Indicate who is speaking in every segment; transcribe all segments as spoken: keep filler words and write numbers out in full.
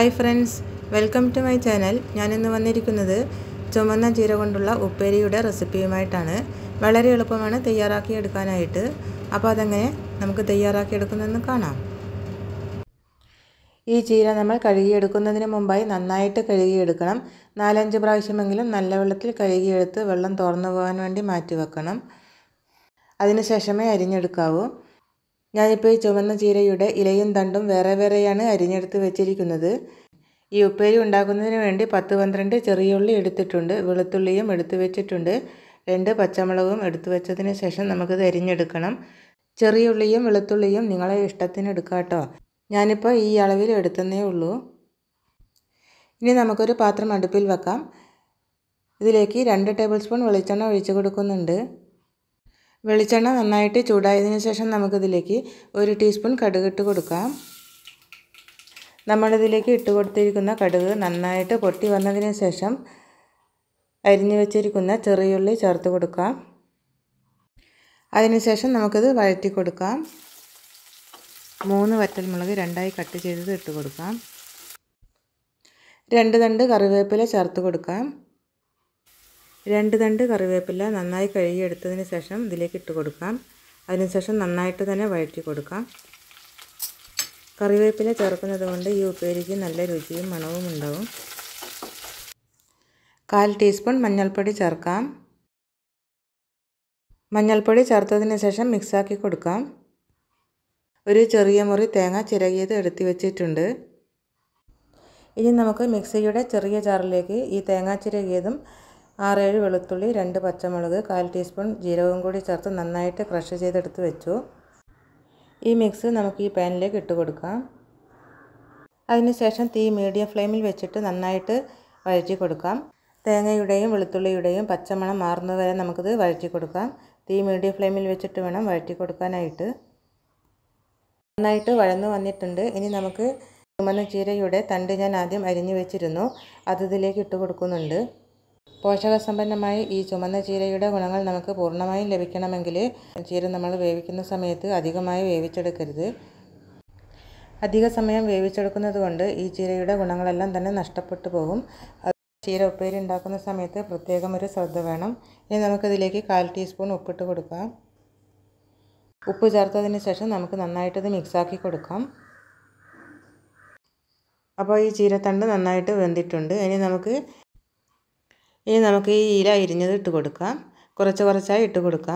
Speaker 1: Hi friends, welcome to my channel. ഞാനിന്ന് വന്നിരിക്കുന്നത് ചുമന്ന ചീര കൊണ്ടുള്ള ഉപ്പേരിയുടെ റെസിപ്പിയുമായിട്ടാണ്. വളരെ എളുപ്പമാണ് തയ്യാറാക്കി എടുക്കാനായിട്ട്. അപ്പോൾ അതെങ്ങനെ നമുക്ക് തയ്യാറാക്കി എടുക്കുന്നതെന്ന് കാണാം. ഈ ചീര നമ്മൾ കഴുകിയെടുക്കുന്നതിന് മുമ്പായി നന്നായിട്ട് കഴുകിയെടുക്കണം. നാലഞ്ച് പ്രാവശ്യമെങ്കിലും നല്ല വെള്ളത്തിൽ കഴുകിയെടുത്ത് വെള്ളം തോർന്നു പോകാൻ വേണ്ടി മാറ്റി വെക്കണം. അതിനുശേഷമേ അരിഞ്ഞെടുക്കാവൂ. ഞാനിപ്പോൾ ഈ ചുവന്ന ചീരയുടെ ഇലയും തണ്ടും വേറെ വേറെയാണ് അരിഞ്ഞെടുത്ത് വെച്ചിരിക്കുന്നത്. ഈ ഉപ്പേരി ഉണ്ടാക്കുന്നതിന് വേണ്ടി പത്ത് പന്ത്രണ്ട് ചെറിയ ഉള്ളി എടുത്തിട്ടുണ്ട്. വെളുത്തുള്ളിയും എടുത്തു വെച്ചിട്ടുണ്ട്. രണ്ട് പച്ചമുളകും എടുത്തു വെച്ചതിന് ശേഷം നമുക്കിത് അരിഞ്ഞെടുക്കണം. ചെറിയ ഉള്ളിയും വെളുത്തുള്ളിയും നിങ്ങളെ ഇഷ്ടത്തിന് എടുക്കാം കേട്ടോ. ഞാനിപ്പോൾ ഈ അളവിൽ എടുത്തതേ ഉള്ളൂ. ഇനി നമുക്കൊരു പാത്രം അടുപ്പിൽ വെക്കാം. ഇതിലേക്ക് രണ്ട് ടേബിൾ സ്പൂൺ വെളിച്ചെണ്ണ ഒഴിച്ച് കൊടുക്കുന്നുണ്ട്. വെളിച്ചെണ്ണ നന്നായിട്ട് ചൂടായതിനു ശേഷം നമുക്കിതിലേക്ക് ഒരു ടീസ്പൂൺ കടുക് ഇട്ട് കൊടുക്കാം. നമ്മളിതിലേക്ക് ഇട്ട് കൊടുത്തിരിക്കുന്ന കടുക് നന്നായിട്ട് പൊട്ടി വന്നതിന് ശേഷം അരിഞ്ഞു വെച്ചിരിക്കുന്ന ചെറിയുള്ളി ചേർത്ത് കൊടുക്കാം. അതിനുശേഷം നമുക്കിത് വഴറ്റി കൊടുക്കാം. മൂന്ന് വറ്റൽമുളക് രണ്ടായി കട്ട് ചെയ്തത് ഇട്ട് കൊടുക്കാം. രണ്ട് തണ്ട് കറിവേപ്പില ചേർത്ത് കൊടുക്കാം. രണ്ട് തണ്ട് കറിവേപ്പില നന്നായി കഴുകിയെടുത്തതിന് ശേഷം ഇതിലേക്ക് ഇട്ട് കൊടുക്കാം. അതിനുശേഷം നന്നായിട്ട് തന്നെ വഴറ്റി കൊടുക്കാം. കറിവേപ്പില ചേർക്കുന്നത് കൊണ്ട് ഈ ഉപ്പേരിക്ക് നല്ല രുചിയും മണവും ഉണ്ടാവും. കാൽ ടീസ്പൂൺ മഞ്ഞൾപ്പൊടി ചേർക്കാം. മഞ്ഞൾപ്പൊടി ചേർത്തതിന് ശേഷം മിക്സാക്കി കൊടുക്കാം. ഒരു ചെറിയ മുറി തേങ്ങ ചിരകിയത് എടുത്ത് വെച്ചിട്ടുണ്ട്. ഇനി നമുക്ക് മിക്സിയുടെ ചെറിയ ജാറിലേക്ക് ഈ തേങ്ങ ചിരകിയതും ആറേഴ് വെളുത്തുള്ളി, രണ്ട് പച്ചമുളക്, കാൽ ടീസ്പൂൺ ജീരകവും കൂടി ചേർത്ത് നന്നായിട്ട് ക്രഷ് ചെയ്തെടുത്ത് വെച്ചു. ഈ മിക്സ് നമുക്ക് ഈ പാനിലേക്ക് ഇട്ട് കൊടുക്കാം. അതിനുശേഷം തീ മീഡിയം ഫ്ലെയിമിൽ വെച്ചിട്ട് നന്നായിട്ട് വഴറ്റി കൊടുക്കാം. തേങ്ങയുടെയും വെളുത്തുള്ളിയുടെയും പച്ചമണം മാറുന്നതുവരെ നമുക്കിത് വഴറ്റി കൊടുക്കാം. തീ മീഡിയം ഫ്ലെയിമിൽ വെച്ചിട്ട് വേണം വഴറ്റി കൊടുക്കാനായിട്ട്. നന്നായിട്ട് വഴന്നു വന്നിട്ടുണ്ട്. ഇനി നമുക്ക് ചുമന്ന ചീരയുടെ തണ്ട് ഞാൻ ആദ്യം അരിഞ്ഞു വെച്ചിരുന്നു. അത് ഇതിലേക്ക് ഇട്ട് കൊടുക്കുന്നുണ്ട്. പോഷകസമ്പന്നമായ ഈ ചുമന്ന ചീരയുടെ ഗുണങ്ങൾ നമുക്ക് പൂർണ്ണമായും ലഭിക്കണമെങ്കിൽ ചീര നമ്മൾ വേവിക്കുന്ന സമയത്ത് അധികമായി വേവിച്ചെടുക്കരുത്. അധിക സമയം വേവിച്ചെടുക്കുന്നത് കൊണ്ട് ഈ ചീരയുടെ ഗുണങ്ങളെല്ലാം തന്നെ നഷ്ടപ്പെട്ടു പോകും. ചീര ഉപ്പേരി ഉണ്ടാക്കുന്ന സമയത്ത് പ്രത്യേകം ഒരു ശ്രദ്ധ വേണം. ഇനി നമുക്കിതിലേക്ക് കാൽ ടീസ്പൂൺ ഉപ്പിട്ട് കൊടുക്കാം. ഉപ്പ് ചേർത്തതിന് ശേഷം നമുക്ക് നന്നായിട്ടത് മിക്സാക്കി കൊടുക്കാം. അപ്പോൾ ഈ ചീരത്തണ്ട് നന്നായിട്ട് വെന്തിട്ടുണ്ട്. ഇനി നമുക്ക് ഇനി നമുക്ക് ഈ ഇല അരിഞ്ഞത് ഇട്ട് കൊടുക്കാം. കുറച്ച് കുറച്ചായി ഇട്ട് കൊടുക്കാം.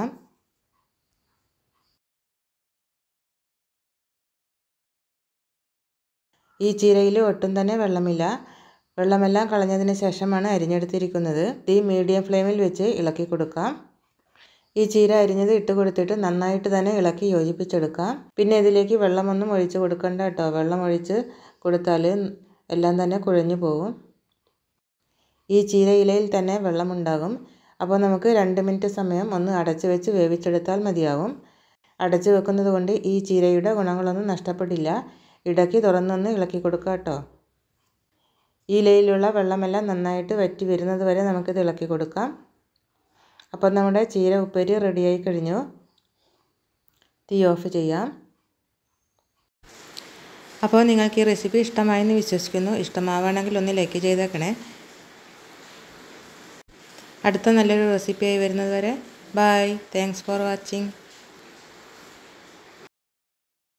Speaker 1: ഈ ചീരയിൽ ഒട്ടും തന്നെ വെള്ളമില്ല. വെള്ളമെല്ലാം കളഞ്ഞതിന് ശേഷമാണ് അരിഞ്ഞെടുത്തിരിക്കുന്നത്. തീ മീഡിയം ഫ്ലെയിമിൽ വെച്ച് ഇളക്കി കൊടുക്കാം. ഈ ചീര അരിഞ്ഞത് ഇട്ട് കൊടുത്തിട്ട് നന്നായിട്ട് തന്നെ ഇളക്കി യോജിപ്പിച്ചെടുക്കാം. പിന്നെ ഇതിലേക്ക് വെള്ളമൊന്നും ഒഴിച്ച് കൊടുക്കണ്ട കേട്ടോ. വെള്ളം ഒഴിച്ച് കൊടുത്താൽ എല്ലാം തന്നെ കുഴഞ്ഞു പോകും. ഈ ചീരയിലയിൽ തന്നെ വെള്ളമുണ്ടാകും. അപ്പോൾ നമുക്ക് രണ്ട് മിനിറ്റ് സമയം ഒന്ന് അടച്ച് വെച്ച് വേവിച്ചെടുത്താൽ മതിയാവും. അടച്ച് വെക്കുന്നത് കൊണ്ട് ഈ ചീരയുടെ ഗുണങ്ങളൊന്നും നഷ്ടപ്പെടില്ല. ഇടയ്ക്ക് തുറന്നൊന്ന് ഇളക്കി കൊടുക്കുക കേട്ടോ. ഈ ഇലയിലുള്ള വെള്ളമെല്ലാം നന്നായിട്ട് വറ്റി വരുന്നത് വരെ നമുക്കിത് ഇളക്കി കൊടുക്കാം. അപ്പോൾ നമ്മുടെ ചീര ഉപ്പേരി റെഡിയായി കഴിഞ്ഞു. തീ ഓഫ് ചെയ്യാം. അപ്പോൾ നിങ്ങൾക്ക് ഈ റെസിപ്പി ഇഷ്ടമായെന്ന് വിശ്വസിക്കുന്നു. ഇഷ്ടമാവുകയാണെങ്കിൽ ഒന്ന് ലൈക്ക് ചെയ്തേക്കണേ. അടുത്ത നല്ലൊരു റെസിപ്പിയായി വരുന്നത് വരെ ബൈ. Thanks for watching.